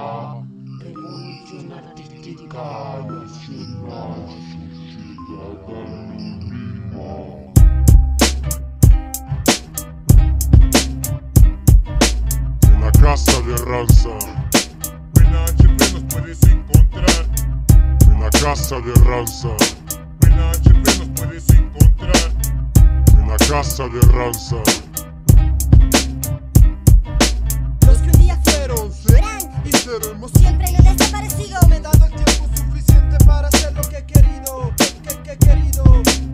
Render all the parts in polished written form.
la revolución artística nacional, sociedad anónima. En la casa de Ranza, en la HP nos puedes encontrar. en la casa de Ranza, En la HP nos puedes encontrar. en la casa de Ranza. Los que un día fueron, serán Y seremos siempre han desaparecido. Me he dado el tiempo suficiente para hacer lo que he querido, que he querido.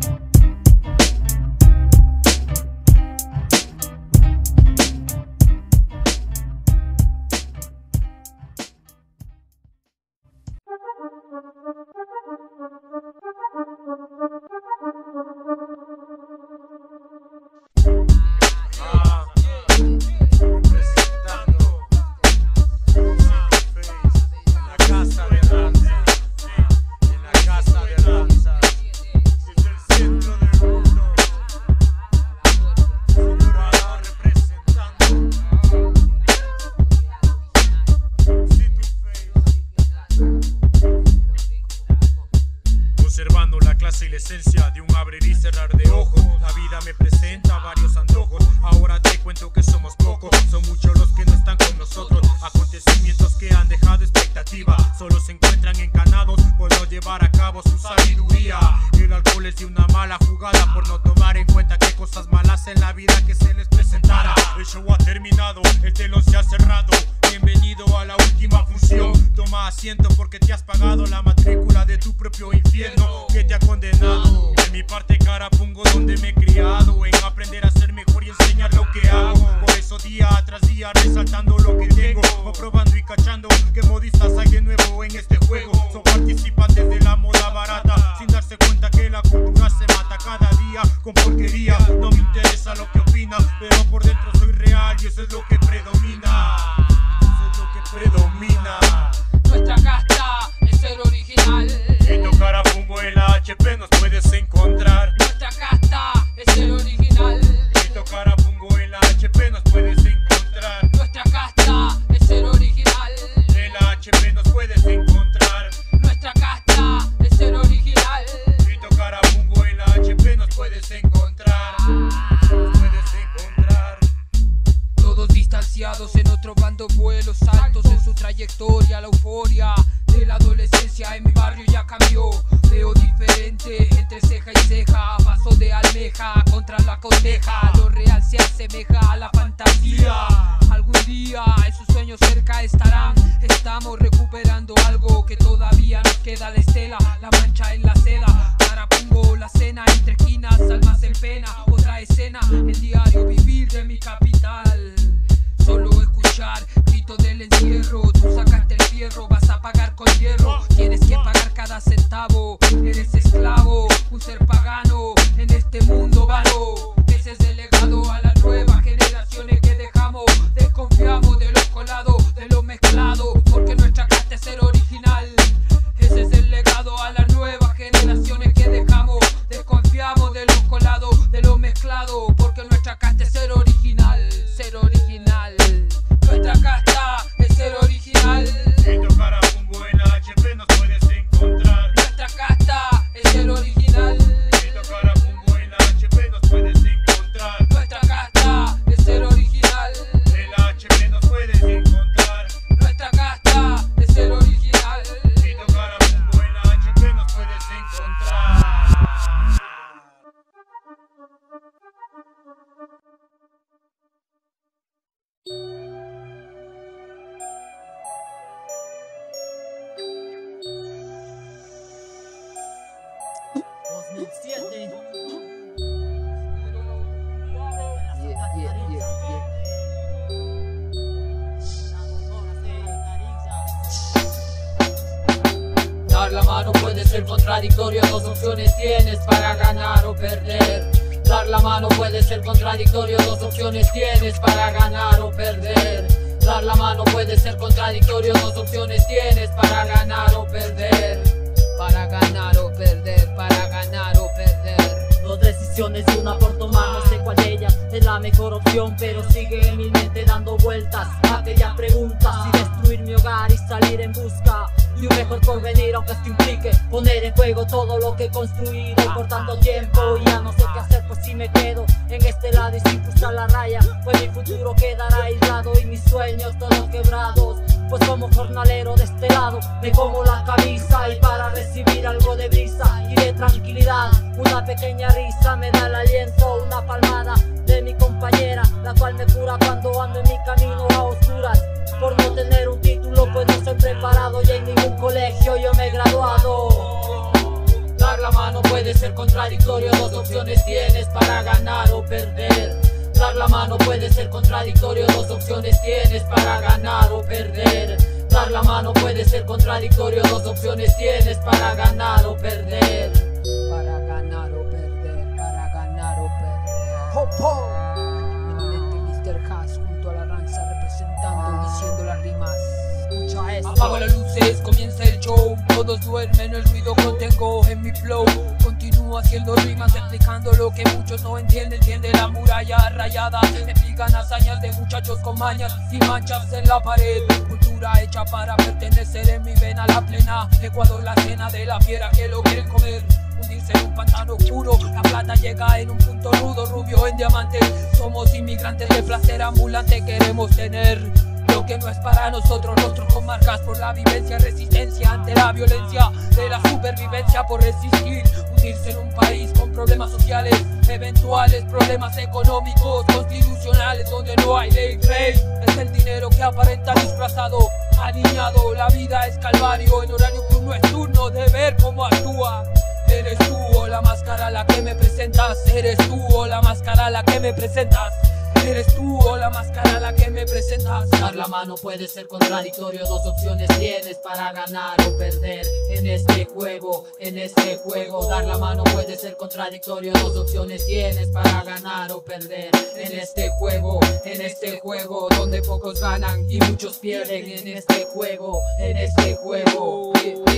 Conservando la clase y la esencia de un abrir y cerrar de ojos. La vida me presenta varios antojos. Ahora te cuento que somos pocos. Son muchos los que no están con nosotros. Acontecimientos que han dejado expectativa. Solo se encuentran encanados por no llevar a cabo su sabiduría. El alcohol es de una mala jugada por no tomar en cuenta que cosas malas en la vida que se les presentara. El show ha terminado, el telón se ha cerrado. Bienvenido a la última función. Toma asiento porque te has pagado la matrícula de tu propio infierno que te ha condenado. De mi parte cara pongo donde me he criado, en aprender a ser mejor y enseñar lo que hago. Por eso día tras día resaltando lo que tengo, comprobando y cachando que modistas hay de nuevo en este juego. Son participantes de la moda barata, sin darse cuenta que la cultura se mata cada día con porquería. No me interesa lo que opinan, pero por dentro soy real y eso es lo que predomina. Eso es lo que predomina. Nuestra casta es el original. Si tocar a Fungo en la HP nos puedes encontrar. Nuestra casta es el original. Si tocar a Fungo en la HP nos puedes encontrar. Nuestra casta es el original. En la HP nos puedes encontrar. Nuestra casta es el original. Si tocar a Fungo en la HP nos puedes encontrar. Nos puedes encontrar. Todos distanciados en otro bando, vuelos altos en su trayectoria. La euforia de la adolescencia en mi barrio ya cambió. Veo diferente entre ceja y ceja, paso de almeja contra la coteja. Lo real se asemeja a la fantasía. Algún día en sus sueños cerca estarán. Estamos recuperando algo que todavía nos queda. La estela, la mancha en la seda. Ahora pongo la cena entre esquinas, almas en pena. Otra escena, el diario vivir de mi capital. Solo escuchar grito del encierro. Tú sacaste el fierro, vas a pagar con hierro. Tienes que pagar cada centavo. Eres esclavo, un ser pagano en este mundo vano. Ese es el legado a las nuevas generaciones que dejamos. Desconfiamos de lo colado, de lo mezclado, porque nuestra casta es el original. Ese es el legado a las nuevas generaciones que dejamos. Desconfiamos de lo colado, de lo mezclado, porque nuestra casta es el original. Ser original. Nuestra casta es el original. Si tocar a Fungo en la HP nos puedes encontrar. Nuestra casta es el original. Si tocar a Fungo en la HP nos puedes encontrar. Nuestra casta es el original. En la HP nos puedes encontrar. Nuestra casta es el original. Si tocar a Fungo en la HP nos puedes encontrar. Dar la mano puede ser contradictorio, dos opciones tienes para ganar o perder. Dar la mano puede ser contradictorio, dos opciones tienes para ganar o perder. Dar la mano puede ser contradictorio, dos opciones tienes para ganar o perder. Para ganar o perder, para ganar o perder. Dos decisiones y una por tomar, no sé cuál de ellas es la mejor opción, pero sigue en mi mente dando vueltas aquellas preguntas y destrucciones. construir mi hogar y salir en busca de un mejor porvenir, aunque esto implique poner en juego todo lo que he construido por tanto tiempo. Y ya no sé qué hacer, pues si me quedo en este lado y sin cruzar la raya, pues mi futuro quedará aislado y mis sueños todos quebrados. Pues como jornalero de este lado me como la camisa, y para recibir algo de brisa y de tranquilidad, una pequeña risa me da el aliento, una palmada de mi compañera, la cual me cura cuando ando en mi camino a oscuras. Por no tener un título, pues no soy preparado y en ningún colegio yo me he graduado. Dar la mano puede ser contradictorio, dos opciones tienes para ganar o perder. Dar la mano puede ser contradictorio, dos opciones tienes para ganar o perder. Dar la mano puede ser contradictorio, dos opciones tienes para ganar o perder. Para ganar o perder, para ganar o perder. Ho, ho. Eminente Mr. Haas junto a la ranza representando, diciendo las rimas. Escucha esto. Apago las luces, comienza el show. Todos duermen, el ruido contengo en mi flow. Continúo haciendo rimas, explicando lo que muchos no entienden. Entiende la muralla rayada, explican hazañas de muchachos con mañas y manchas en la pared. Cultura hecha para pertenecer, en mi vena la plena. Ecuador, la cena de la fiera que lo quieren comer. Hundirse en un pantano oscuro, la plata llega en un punto rudo, rubio en diamante. Somos inmigrantes de placer ambulante, queremos tener lo que no es para nosotros, rostros con marcas por la vivencia, resistencia ante la violencia de la supervivencia por resistir. Hundirse en un país con problemas sociales, eventuales problemas económicos, constitucionales, donde no hay ley. Rey es el dinero que aparenta disfrazado, alineado. La vida es calvario, en horario que no es turno de ver cómo actúa. Eres tú o la máscara la que me presentas. Eres tú o la máscara la que me presentas. Eres tú o la máscara la que me presentas. Dar la mano puede ser contradictorio, dos opciones tienes para ganar o perder en este juego, en este juego. Dar la mano puede ser contradictorio, dos opciones tienes para ganar o perder en este juego, en este juego, donde pocos ganan y muchos pierden en este juego, en este juego.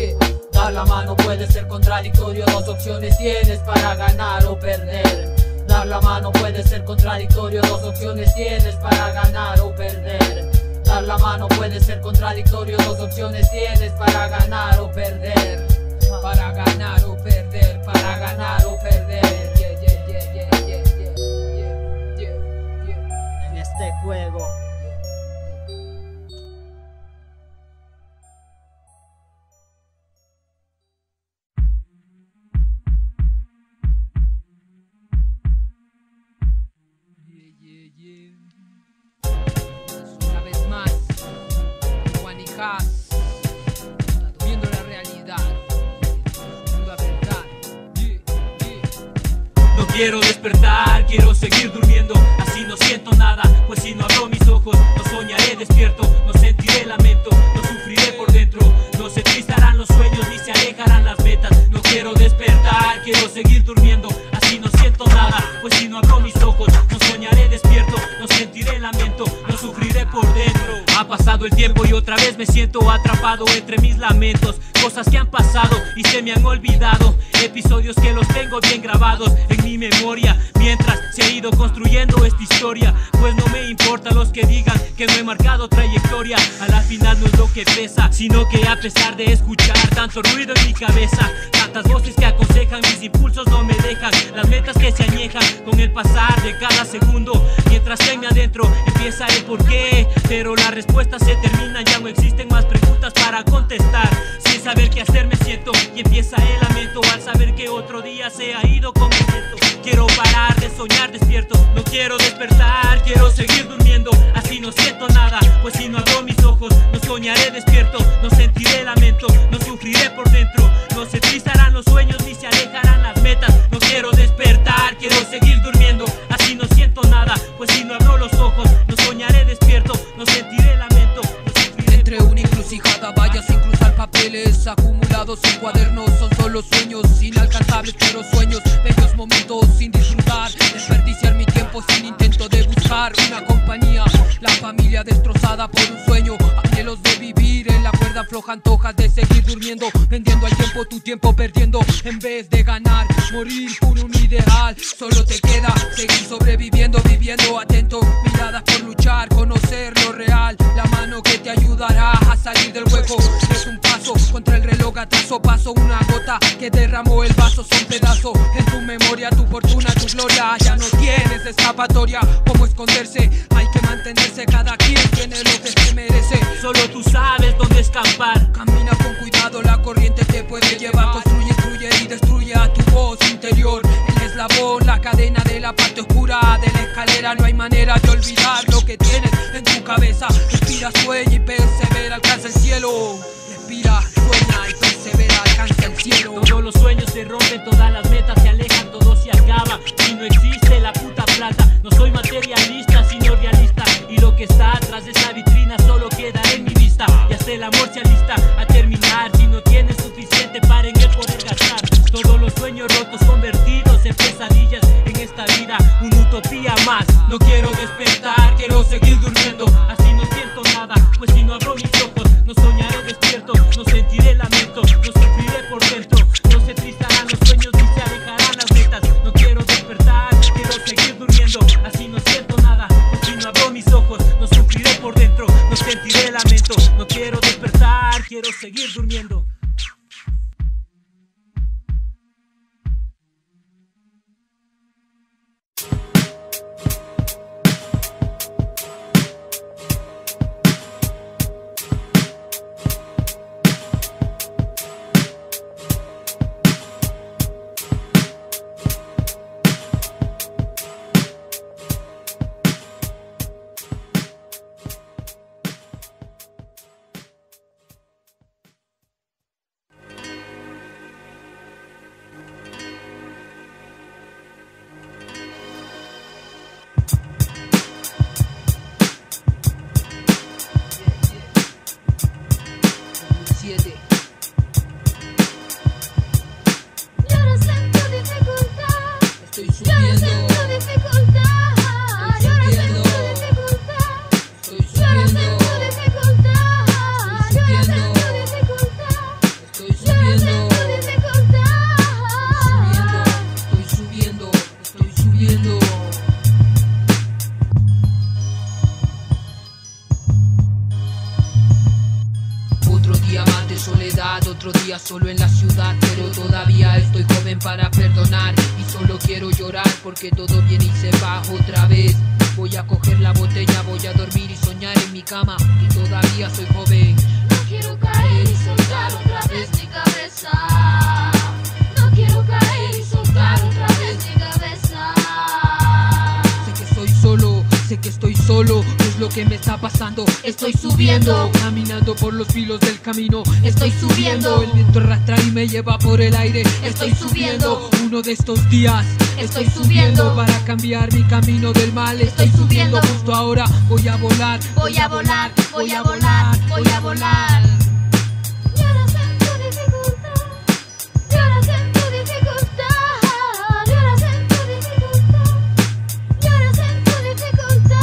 Dar la mano puede ser contradictorio, dos opciones tienes para ganar o perder. Dar la mano puede ser contradictorio, dos opciones tienes para ganar o perder. Dar la mano puede ser contradictorio, dos opciones tienes para ganar o perder. Para ganar o perder, para ganar o perder. En este juego. Una vez más, Juan y Haas, viendo la realidad, la verdad. No quiero despertar, quiero seguir durmiendo, así no siento nada, pues si no abro mis ojos, no soñaré despierto, no sentiré lamento, no sufriré por dentro, no se tristarán los sueños ni se alejarán las metas. No quiero despertar, quiero seguir durmiendo, así no siento nada, pues si no abro mis ojos, no soñaré despierto, no sentiré lamento, no sufriré por dentro. Ha pasado el tiempo y otra vez me siento atrapado entre mis lamentos, cosas que han pasado y se me han olvidado, episodios que los tengo bien grabados en mi memoria, mientras se ha ido construyendo esta historia. Pues no me importa los que digan que no he marcado trayectoria, a la final no es lo que pesa, sino que a pesar de escuchar tanto ruido en mi cabeza, tantas voces que aconsejan, mis impulsos no me dejan, las metas que se añejan con el pasar de cada segundo, mientras en mi adentro empieza el porqué, pero las respuestas se terminan, ya no existen más preguntas para contestar. Sin saber qué hacer me siento y empieza el lamento al saber que otro día se ha ido con el viento. Quiero parar de soñar despierto, no quiero despertar, quiero seguir durmiendo, así no siento nada, pues si no abro mis ojos, no soñaré despierto, no sentiré lamento, no sufriré por dentro, no se tristarán los sueños ni se alejarán las metas. No quiero despertar, quiero seguir durmiendo, así no siento nada, pues si no abro los ojos, no soñaré despierto, no sentiré lamento, no sufriré. Entre una encrucijada, vallas sin cruzar papeles, acumulados en cuadernos, son solo sueños inalcanzables, pero sueños, bellos momentos sin disfrutar, desperdiciar mi tiempo sin intento de buscar una compañía, la familia destrozada por un sueño, anhelos de vivir en la cuerda floja, antojas de seguir durmiendo, vendiendo al tiempo tu tiempo perdiendo, en vez de ganar, morir por un ideal, solo te queda seguir sobreviviendo, viviendo atento, miradas por luchar, conocer lo real, la mano que te ayudará a salir del hueco. Es un paso contra el reloj, atraso, paso una gota que derramó el vaso. Son pedazos en tu memoria, tu fortuna, tu gloria. Ya no tienes escapatoria, cómo esconderse. Hay que mantenerse, cada quien tiene lo que se merece. Solo tú sabes dónde escapar. Camina con cuidado, la corriente te puede llevar. Construye, instruye y destruye a tu voz interior. El eslabón, la cadena de la parte oscura de la escalera. No hay manera de olvidar lo que tienes en tu cabeza. Respira, sueña y persevera, alcanza el cielo. Respira, sueña y persevera, alcanza el cielo. Todos los sueños se rompen, todas las metas se alejan, todo se acaba y no existe la puta plata. No soy materialista, sino realista, y lo que está atrás de esa vitrina solo queda en mi vista. Y hasta el amor se alista a terminar si no tienes suficiente para en él poder gastar. Todos los sueños rotos convertidos en pesadillas en esta vida, una utopía más. No quiero despertar, quiero seguir durmiendo, así no siento nada, pues si no abro mis ojos no soñaré despierto, no sentiré lamento, no sufriré por dentro, no se tristarán los sueños ni se alejarán las metas. No quiero despertar, quiero seguir durmiendo, así no siento nada, pues si no abro mis ojos no sufriré por dentro, no sentiré lamento. No quiero despertar, quiero seguir durmiendo. Otro día solo en la ciudad, pero todavía estoy joven para perdonar. Y solo quiero llorar porque todo viene y se va otra vez. Voy a coger la botella, voy a dormir y soñar en mi cama, y todavía soy joven. No quiero caer y soltar otra vez mi cabeza. No quiero caer y soltar otra vez mi cabeza. Sé que soy solo, sé que estoy solo, no es lo que me está pasando. Estoy subiendo, caminando por los filos del camino. Estoy subiendo, el viento arrastra y me lleva por el aire. Estoy subiendo, uno de estos días. Estoy subiendo para cambiar mi camino del mal. Estoy subiendo, justo ahora voy a volar. Voy a volar, voy a volar, voy a volar. Y ahora siento dificultad, y ahora siento dificultad, y ahora siento dificultad, y ahora siento dificultad.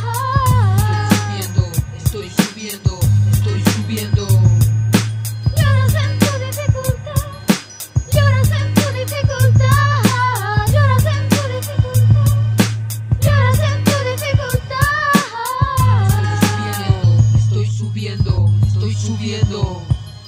Estoy subiendo, estoy subiendo. Y ahora siento dificultad, y ahora siento dificultad, y ahora siento dificultad, y ahora siento dificultad. Estoy subiendo, estoy subiendo.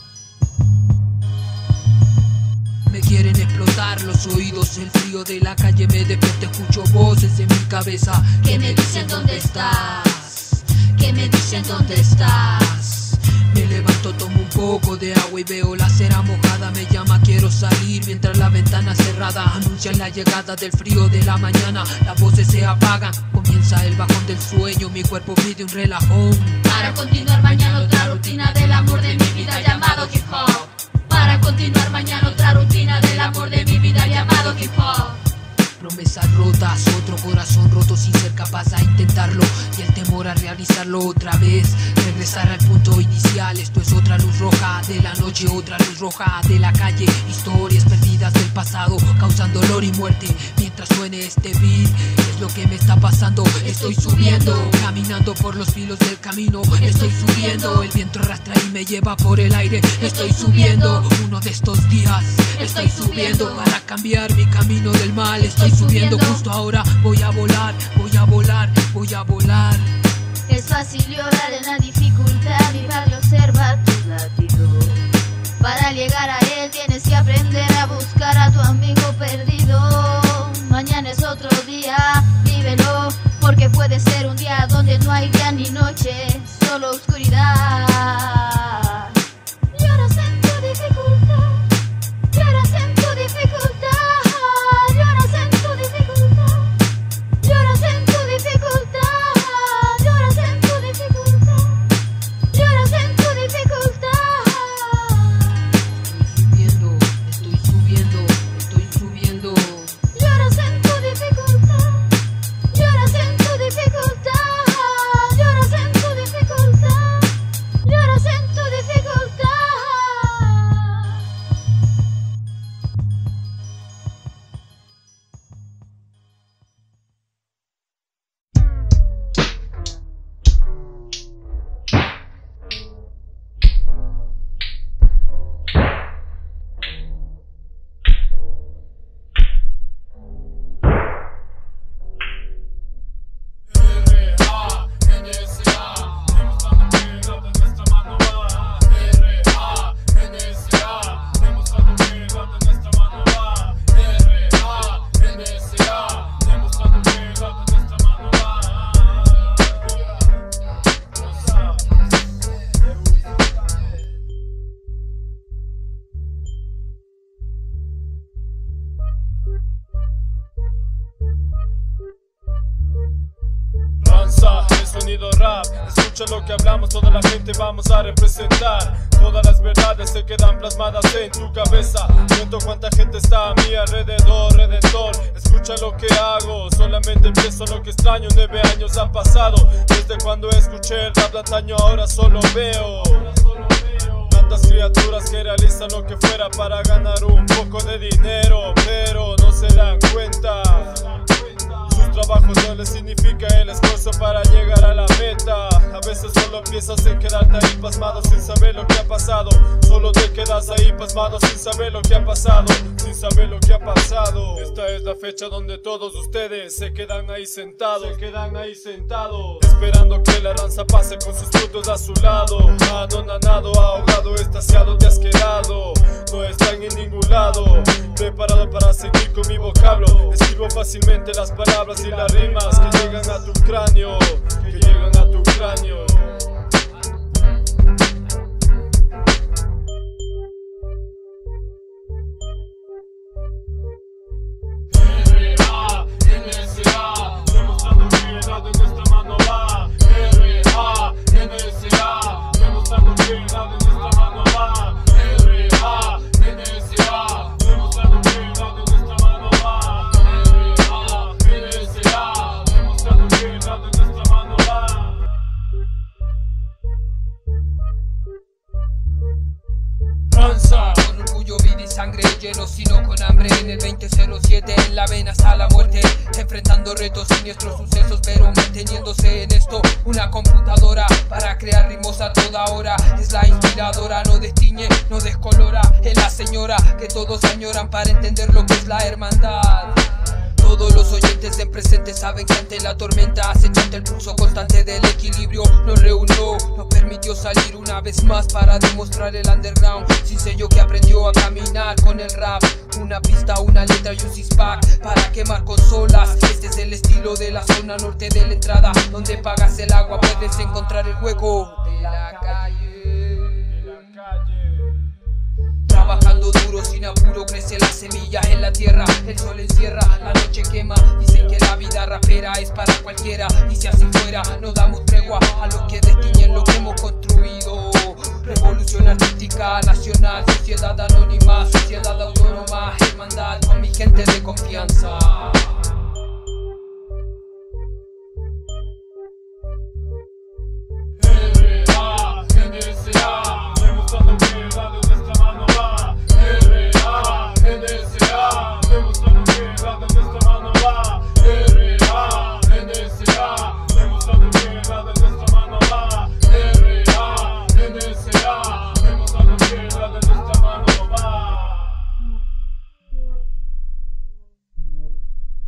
Me quieren explotar los oídos, el frío de la calle me despierta, escucho voces en mi cabeza que me dicen dónde estás, que me dicen dónde estás. Me levanto, tomo un poco de agua y veo la acera mojada. Me llama, quiero salir mientras la ventana cerrada anuncia la llegada del frío de la mañana. Las voces se apagan, comienza el bajón del sueño, mi cuerpo pide un relajón. Para continuar mañana otra rutina del amor de mi vida llamado hip hop. Para continuar mañana otra rutina del amor de mi vida llamado hip hop. Promesas rotas, otro corazón roto sin ser capaz a intentarlo, y el temor a realizarlo otra vez. Regresar al punto inicial, esto es otra luz roja de la noche, otra luz roja de la calle. Historias perdidas del pasado causan dolor y muerte mientras suene este beat. Es lo que me está pasando, estoy subiendo, caminando por los filos del camino. Estoy subiendo, el viento arrastra y me lleva por el aire. Estoy subiendo, uno de estos días. Estoy subiendo para cambiar mi camino del mal. Estoy subiendo, justo ahora voy a volar, voy a volar, voy a volar. Es fácil llorar en la dificultad. noche, solo oscuridad. Lloras en tu dificultad, lloras en tu dificultad, lloras en tu dificultad, lloras en tu dificultad, lloras en tu dificultad, lloras en tu dificultad. Estoy subiendo, estoy subiendo. Lloras en tu dificultad, lloras en tu dificultad, lloras en tu dificultad, lloras en tu dificultad. Ranza, el sonido rap, escucha lo que hablamos, toda la gente vamos a representar. Todas las verdades se quedan plasmadas en tu cabeza. Siento cuánta gente está a mi alrededor, redentor. Escucha lo que hago, solamente empiezo lo que extraño. 9 años han pasado, desde cuando escuché el rap de antaño, ahora solo veo tantas criaturas que realizan lo que fuera para ganar un poco de dinero, pero no se dan cuenta. Sus trabajos no les significa el esfuerzo para llegar a la meta. A veces solo piensas en quedarte ahí pasmado sin saber lo que ha pasado. Solo te quedas ahí pasmado sin saber lo que ha pasado, sin saber lo que ha pasado. Esta es la fecha donde todos ustedes se quedan ahí sentados, esperando que la ranza pase con sus frutos a su lado. Anonadado, ahogado, estasiado, te has quedado. No están en ningún lado, preparado para seguir con mi vocablo. Escribo fácilmente las palabras y las rimas que llegan a tu cráneo, que llegan a tu cráneo. R.A.N.S.A. demostrando que el lado en nuestra mano va. R.A.N.S.A. demostrando que el lado en nuestra mano va. R.A.N.S.A. demostrando que el lado en nuestra mano va. R.A.N.S.A. demostrando que el lado en nuestra mano va. Ranza. Con orgullo, vida y sangre lleno, sino con hambre. En el 2007 en la vena hasta la muerte, enfrentando retos, siniestros sucesos, pero manteniéndose en esto. Una computadora para crear ritmos a toda hora. Es la inspiradora, no destiñe, no descolora. Es la señora que todos añoran para entender lo que es la hermandad. Todos los oyentes en presente saben que ante la tormenta acechante el pulso constante del equilibrio nos reunió, nos permitió salir una vez más para demostrar el underground sin sello que aprendió a caminar con el rap. Una pista, una letra y un six-pack para quemar consolas. Este es el estilo de la zona norte de la entrada, donde pagas el agua puedes encontrar el hueco de la calle. Trabajando duro sin apuro crece la semilla en la tierra. El sol encierra, la noche quema. Dicen que la vida rapera es para cualquiera, y si así fuera no damos tregua a lo que destiñen lo que hemos construido. Revolución artística nacional, sociedad anónima, sociedad autónoma, hermandad con mi gente de confianza. R.A.N.S.A. demostrando que el lado en nuestra mano va. R.A.N.S.A. demostrando que el lado en nuestra mano va. R.A.N.S.A. demostrando que el lado en nuestra mano va. R.A.N.S.A. demostrando que el lado en nuestra mano va.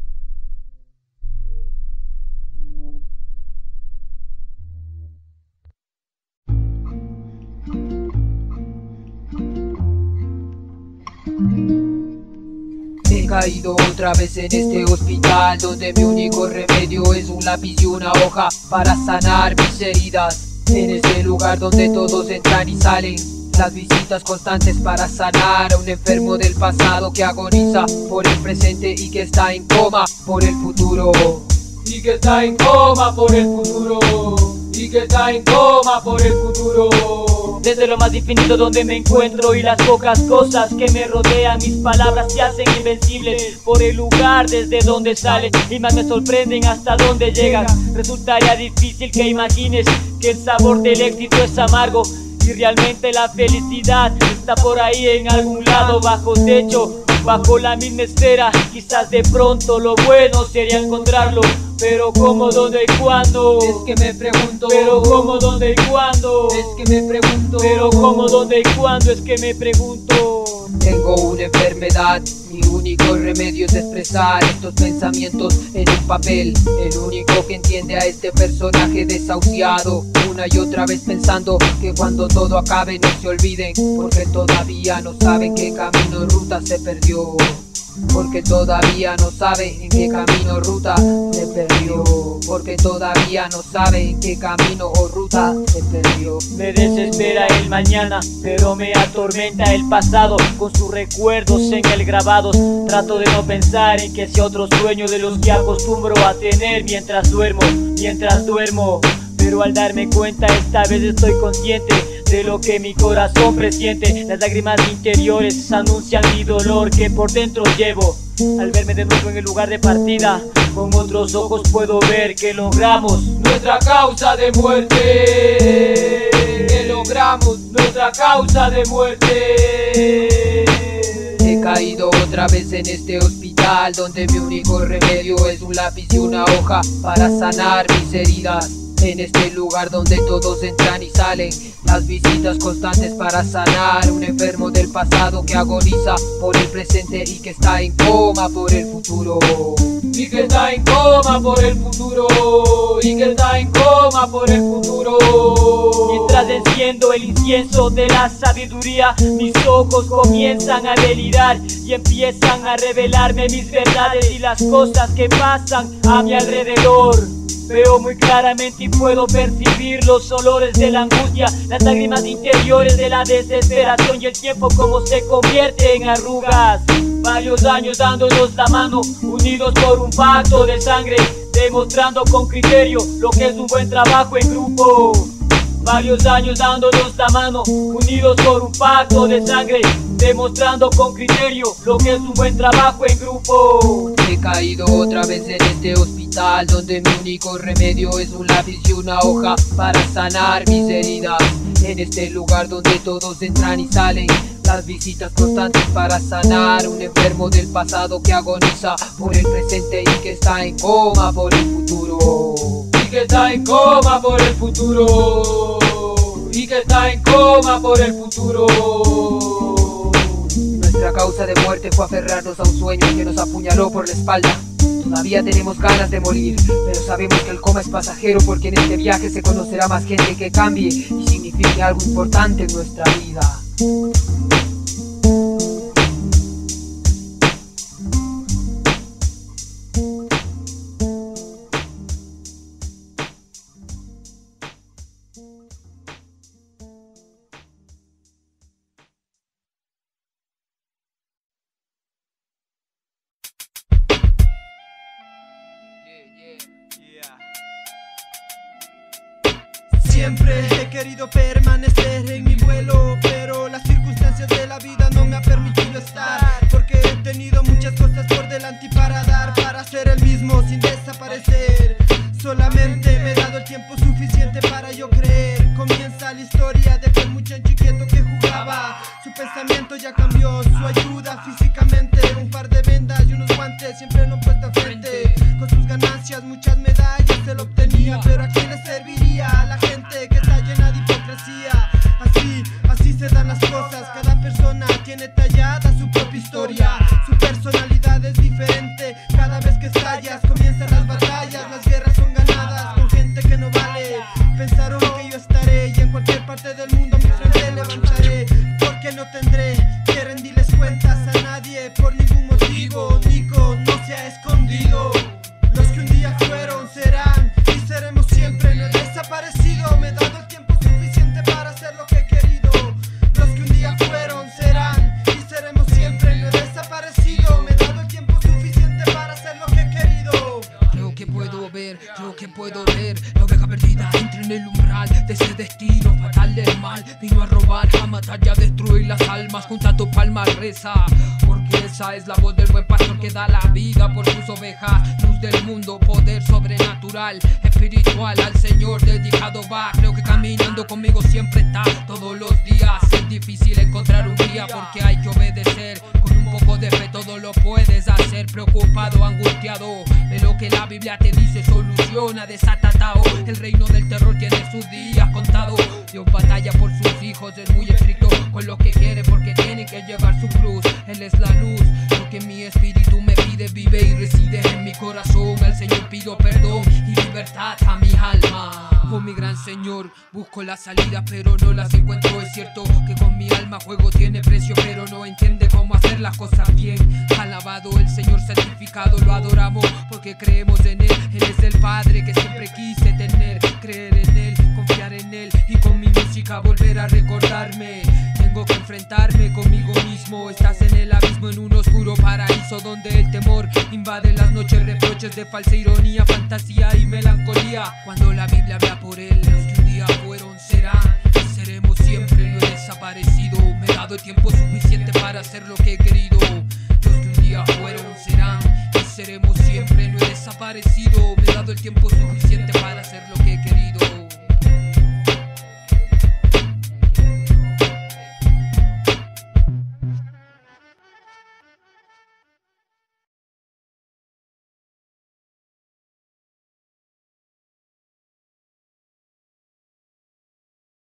caído otra vez en este hospital, donde mi único remedio es un lápiz y una hoja para sanar mis heridas. En este lugar donde todos entran y salen, las visitas constantes para sanar a un enfermo del pasado que agoniza por el presente y que está en coma por el futuro. Y que está en coma por el futuro. Y que está en coma por el futuro. Desde lo más infinito donde me encuentro y las pocas cosas que me rodean, mis palabras se hacen invencibles por el lugar desde donde salen y más me sorprenden hasta donde llegan. Resultaría difícil que imagines que el sabor del éxito es amargo y realmente la felicidad está por ahí en algún lado, bajo techo, bajo la misma esfera. Quizás de pronto lo bueno sería encontrarlo, pero cómo, dónde y cuándo. Es que me pregunto. Pero cómo, dónde y cuándo. Es que me pregunto. Pero cómo, dónde y cuándo. Es que me pregunto. Tengo una enfermedad, mi único remedio es expresar estos pensamientos en un papel. El único que entiende a este personaje desahuciado, una y otra vez pensando que cuando todo acabe no se olviden, porque todavía no saben qué camino o ruta se perdió. Porque todavía no saben en qué camino o ruta se perdió. Porque todavía no saben en qué camino o ruta se perdió. Me desespera el mañana, pero me atormenta el pasado con sus recuerdos en el grabado. Trato de no pensar en que sea otro sueño de los que acostumbro a tener mientras duermo. Pero al darme cuenta esta vez estoy consciente de lo que mi corazón presiente. Las lágrimas interiores anuncian mi dolor que por dentro llevo. Al verme de nuevo en el lugar de partida, con otros ojos puedo ver que logramos nuestra causa de muerte. Que logramos nuestra causa de muerte. He caído otra vez en este hospital, donde mi único remedio es un lápiz y una hoja para sanar mis heridas. En este lugar donde todos entran y salen, las visitas constantes para sanar un enfermo del pasado que agoniza por el presente y que está en coma por el futuro. Y que está en coma por el futuro. Y que está en coma por el futuro. Mientras enciendo el incienso de la sabiduría, mis ojos comienzan a delirar y empiezan a revelarme mis verdades y las cosas que pasan a mi alrededor. Veo muy claramente y puedo percibir los olores de la angustia, las lágrimas interiores de la desesperación y el tiempo como se convierte en arrugas. Varios años dándonos la mano, unidos por un pacto de sangre, demostrando con criterio lo que es un buen trabajo en grupo. Varios años dándonos la mano, unidos por un pacto de sangre, demostrando con criterio lo que es un buen trabajo en grupo. He caído otra vez en este hospital, donde mi único remedio es un lápiz y una hoja para sanar mis heridas. En este lugar donde todos entran y salen, las visitas constantes para sanar un enfermo del pasado que agoniza por el presente y que está en coma por el futuro. Y que está en coma por el futuro. Y que está en coma por el futuro. Nuestra causa de muerte fue aferrarnos a un sueño que nos apuñaló por la espalda. Todavía tenemos ganas de morir, pero sabemos que el coma es pasajero, porque en este viaje se conocerá más gente que cambie y signifique algo importante en nuestra vida. Siempre he querido permanecer en mi vuelo, pero las circunstancias de la vida no me han permitido estar, porque he tenido muchas cosas por delante y para dar, para ser el mismo sin desaparecer. Solamente me he dado el tiempo suficiente para yo creer. Comienza la historia de aquel muchacho inquieto que jugaba. Su pensamiento ya cambió, su ayuda físicamente, un par de vendas y unos guantes siempre lo han puesto a frente. Con sus ganancias muchas medallas se lo obtenía, pero ¿a quién le serviría? A la gente que está llena de hipocresía. Así se dan las cosas. Cada persona tiene tallada su propia historia. Su personalidad es diferente. Cada vez que estallas comienzan las batallas. Las guerras son ganadas con gente que no vale. Pensaron que yo estaré y en cualquier parte del mundo mi frente levantaré, porque no tendré que rendirles cuentas a nadie por ningún motivo. destino fatal del mal vino a robar, a matar y a destruir las almas. Junta tu palma, reza, porque esa es la voz del buen pastor que da la vida por sus ovejas. Luz del mundo, poder sobrenatural, espiritual, al Señor dedicado va. Creo que caminando conmigo siempre está, todos los días. Es difícil encontrar un día porque hay que obedecer. Con un poco de fe todo lo puedes hacer. Preocupado, angustiado, de lo que la Biblia te dice, soluciona, desatatao. El reino del terror tiene sus días contados. Dios batalla por sus hijos, es muy estricto con lo que quiere porque tiene que llevar su cruz. Él es la luz, lo que mi espíritu me pide vive y reside en mi corazón. Al Señor pido perdón y libertad a mi alma. Oh mi gran Señor, busco la salida pero no las encuentro. Es cierto que con mi alma juego tiene precio pero no entiende cómo hacer las cosas bien. Alabado el Señor santificado, lo adoramos porque creemos en Él. Él es el Padre que siempre quise tener, creer en Él, confiar en Él y con mi música volver a recordarme. Tengo que enfrentarme conmigo mismo. Estás en el abismo, en un oscuro paraíso donde el temor invade las noches, reproches de falsa ironía, fantasía y melancolía. Cuando la Biblia habla por Él, los que un día fueron serán y seremos siempre. No he desaparecido, me he dado el tiempo suficiente para hacer lo que he querido. Los que un día fueron serán y seremos siempre. No he desaparecido, me he dado el tiempo suficiente